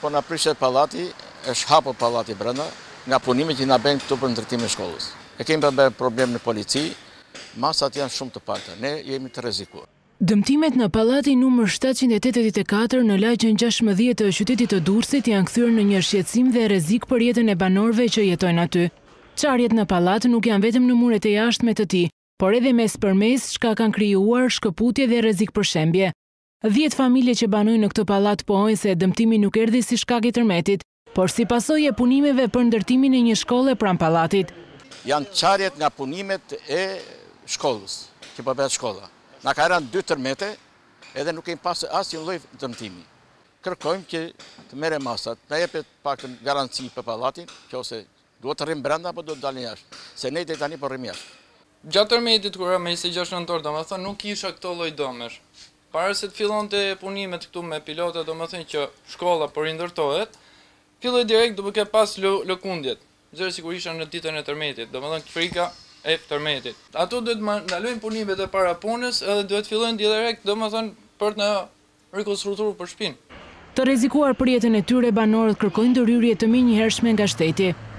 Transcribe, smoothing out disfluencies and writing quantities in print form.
po na prishet pallati, është hapur pallati brenda, nga punimi që na bën këtu për ndërtimin e shkollës. E kemi bërë problem në polici, masat janë shumë të pakta, ne jemi të rrezikuar. Dëmtimet në pallatin numër 784 në lagjen 16 të qytetit të Durrësit janë kthyer në një shqetësim dhe rrezik për jetën e banorëve që jetojnë aty. Çarjet në pallat nuk janë vetëm në muret e jashtme të tij, por edhe mes përmes, çka kanë krijuar shkëputje dhe rrezik për shembje. 10 familje që banojnë në këtë pallat pohojnë se dëmtimi nuk erdhi si shkak i tërmetit, por si pasojë e punimeve për ndërtimin e një shkolle pranë pallatit. Janë çarjet nga punimet e shkollës, që po bëhet shkolla. Na ka rënë 2 tërmete, edhe nuk kemi pasur asnjë lloj dëmtimi. Kërkojmë që të merren masat, na jepet paktën garanci për pallatin, nëse duhet të rrim brenda apo duhet të dalim jashtë, se ne deri tani po rrim jashtë. Gjatë tërmetit kur me 26 nëntor, domethënë nuk kisha këto lloj dëmesh. Para se të fillonte punimet këtu me pilota, domethënë që shkolla po rindërtohet, filloi direkt duke ke pas lëkundjet. Zëri sikur isha në ditën e tërmetit, domethënë frika e tërmetit. Ato duhet të ndalojnë punimet e para punës edhe duhet fillojnë direkt, domethënë për të rekonstruuar për shtëpinë. Të rrezikuar për jetën e tyre, banorët kërkojnë ndërhyrje të menjëhershme nga shteti.